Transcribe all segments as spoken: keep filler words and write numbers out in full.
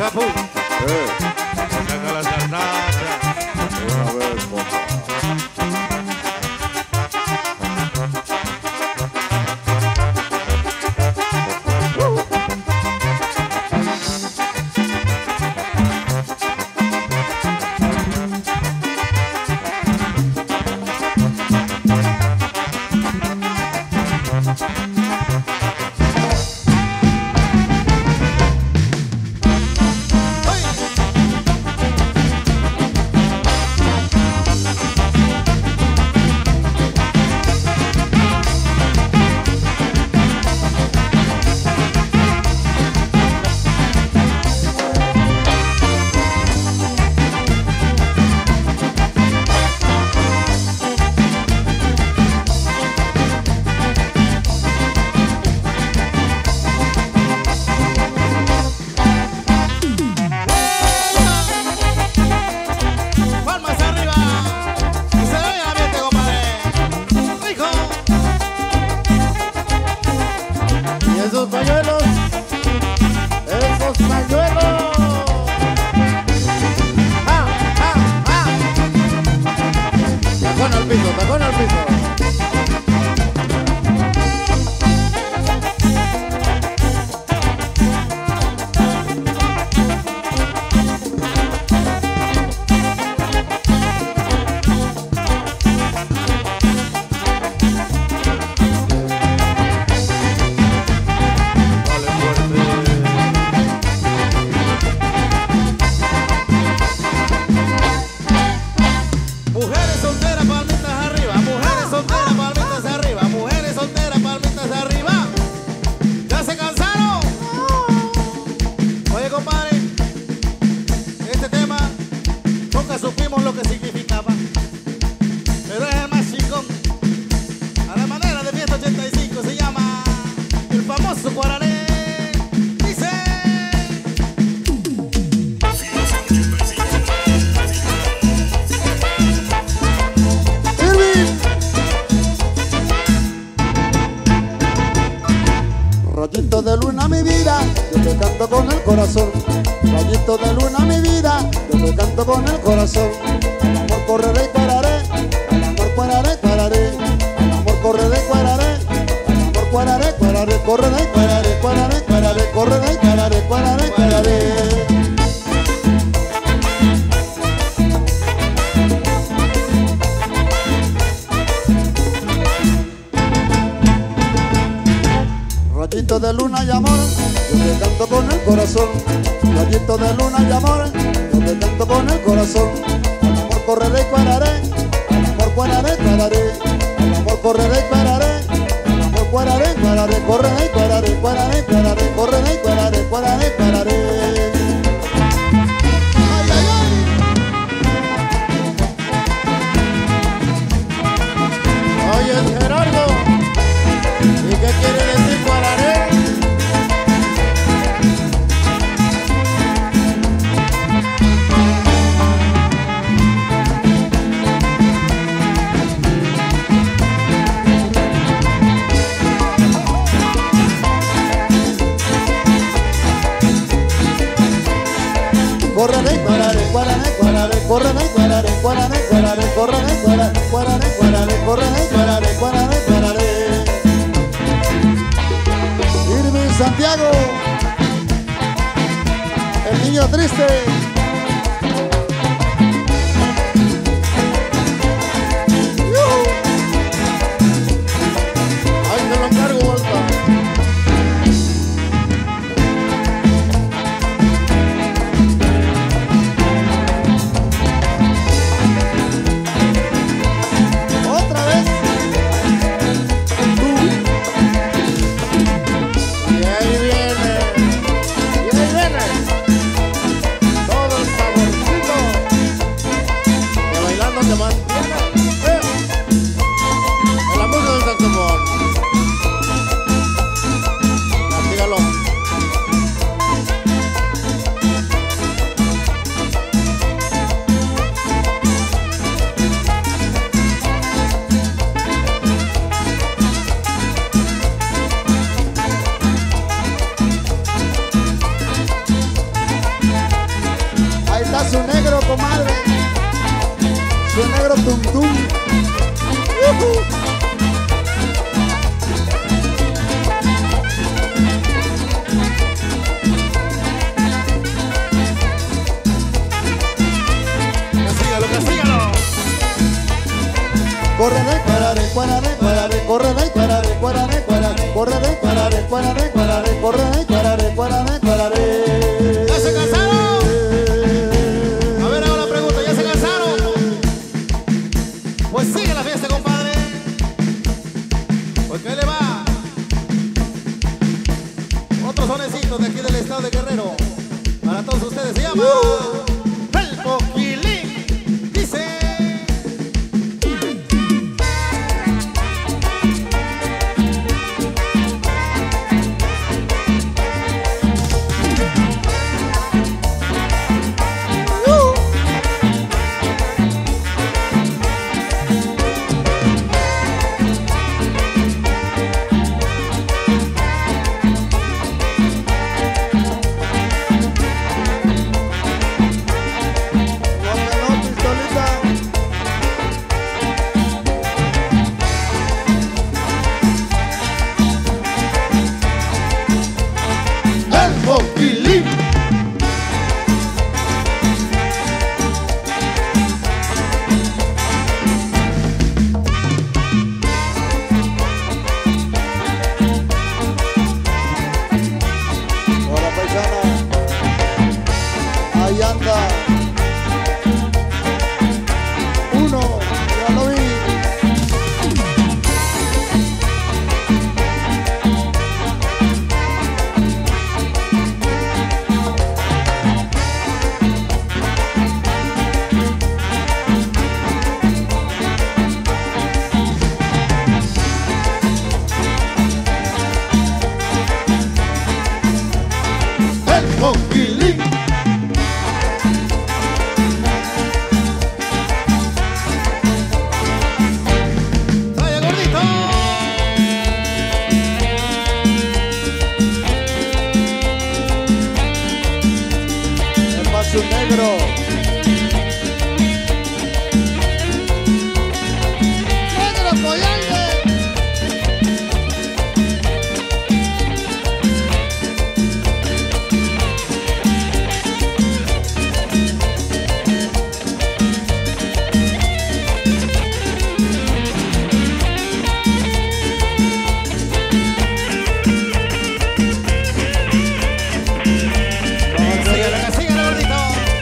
papu. Eh, Saca la sarnaca. una vez, compa. Esos pañuelos, esos pañuelos. ¡Ah, ah, ah! Tacón al piso, tacón al piso. Mujeres solteras, palmitas arriba. Mujeres solteras, palmitas arriba. Mujeres solteras, palmitas arriba. ¿Ya se cansaron? Oye, compadre, este tema nunca supimos lo que significaba, pero es el más chingón. A la manera de ciento ochenta y cinco se llama el famoso guaraní. Dice. Rayito de luna mi vida, yo te canto con el corazón. Rayito de luna mi vida, yo te canto con el corazón. Al amor correré y pararé, al amor pararé, pararé. Al amor correré y pararé, al amor pararé, pararé. Correré y pararé, pararé, pararé. Correré y pararé, pararé, pararé. Rayito de luna y amor, yo te canto con el corazón. Rayito de luna y amor, yo te canto con el corazón. Al amor correré y pararé, al amor pararé, pararé. Al amor correré y pararé, al amor pararé, pararé. Correré y pararé, pararé, pararé. Correré y pararé, pararé, pararé. Ay, ay, ay. Oye, Gerardo, ¿y qué quiere decir pararé? Correré y pararé, pararé, pararé, correré y pararé, pararé, pararé, correré y pararé, pararé, pararé, correré y pararé, pararé, pararé. Irving Santiago, el niño triste. ¡Yuhu! Ahí te lo encargo, Volta. Otra vez. Tú. Y ahí viene. Y ahí viene. Todo pa' su negro, comadre. Su negro tum tum. Uh-huh. Castígalo, castígalo. Correré, cuararé, cuararé, cuararé, correré, cuararé, cuararé, cuararé, correré, cuararé, cuararé, cuararé, correré, cuararé, cuararé, cuararé. ¿Ya se cansaron? A ver, hago la pregunta, ¿ya se cansaron? Pues sigue la fiesta, compadre. Porque ahí le va. Otros sonecitos de aquí del estado de Guerrero. Para todos ustedes se llama El Coquilín. Dice. Ahí anda. Uno, ya lo vi. El Coquilín. Vaya gordito. El paso negro. Negro Coyalde. Castígalo, castígalo, gordito.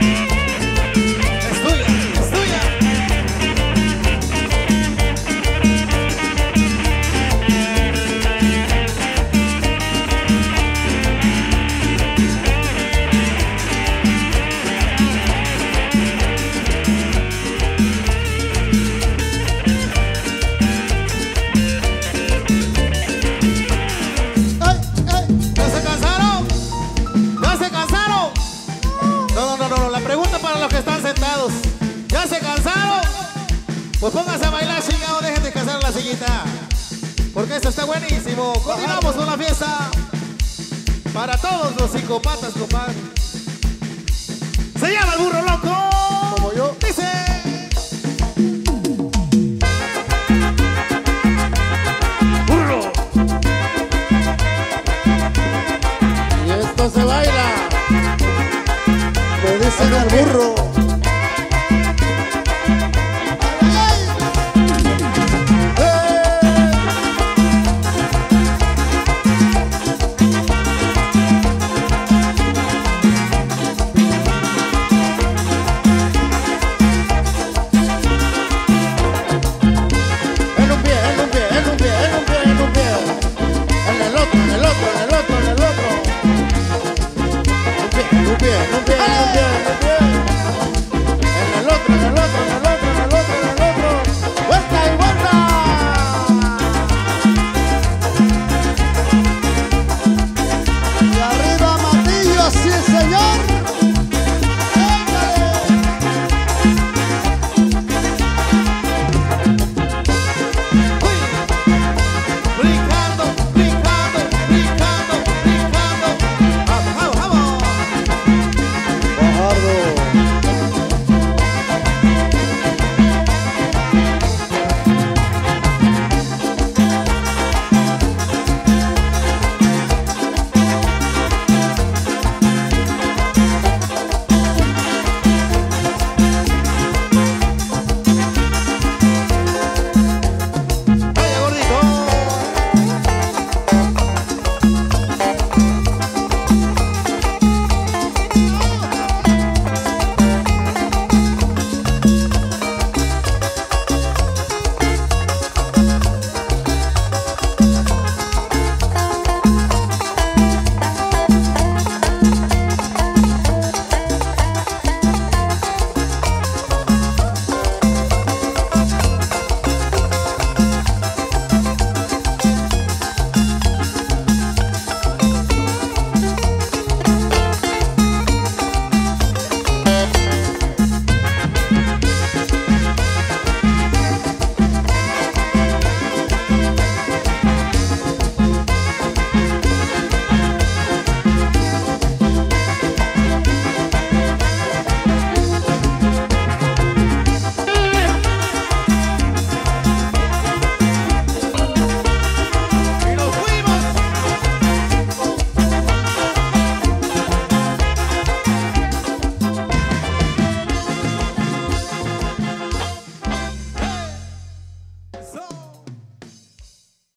Es tuya, es tuya. Ay, ay. ¿Ya se cansaron? ¿Ya se cansaron? No, no, no, no, la pregunta para los que están sentados. ¿Ya se cansaron? Pues pónganse a bailar, chingado, dejen descansar en la sillita. Porque esto está buenísimo. Continuamos con la fiesta. Para todos los psicópatas, compadre. Se llama el burro loco. Como yo. Dice. Burro. Y esto se baila. Me dicen el burro.